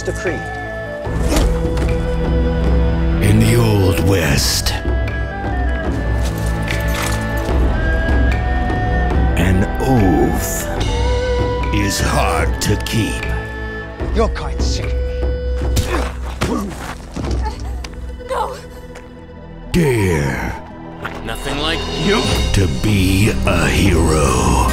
Mr. Creed. In the Old West, an oath is hard to keep. You're quite sick of me. No! Dare Nothing like you to be a hero.